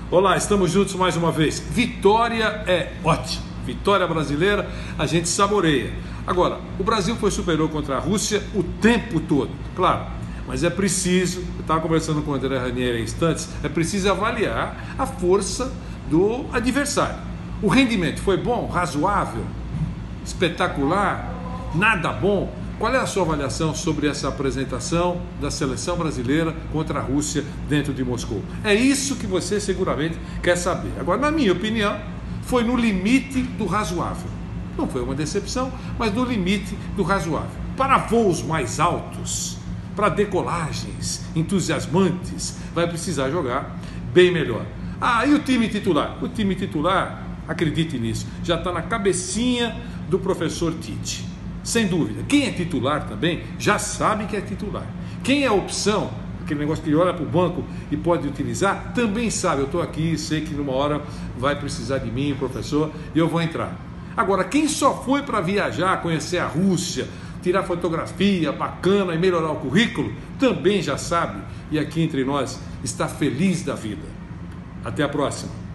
Olá, estamos juntos mais uma vez. Vitória é ótimo. Vitória brasileira, a gente saboreia. Agora, o Brasil foi superior contra a Rússia o tempo todo, claro. Mas é preciso, eu estava conversando com o André Ranieri há instantes, é preciso avaliar a força do adversário. O rendimento foi bom, razoável, espetacular, nada bom? Qual é a sua avaliação sobre essa apresentação da seleção brasileira contra a Rússia dentro de Moscou? É isso que você seguramente quer saber. Agora, na minha opinião, foi no limite do razoável. Não foi uma decepção, mas no limite do razoável. Para voos mais altos, para decolagens entusiasmantes, vai precisar jogar bem melhor. E o time titular? O time titular, acredite nisso, já está na cabecinha do professor Tite. Sem dúvida. Quem é titular também já sabe que é titular. Quem é opção, aquele negócio que olha para o banco e pode utilizar, também sabe. Eu estou aqui, sei que numa hora vai precisar de mim, professor, e eu vou entrar. Agora, quem só foi para viajar, conhecer a Rússia, tirar fotografia bacana e melhorar o currículo, também já sabe, e aqui entre nós está feliz da vida. Até a próxima.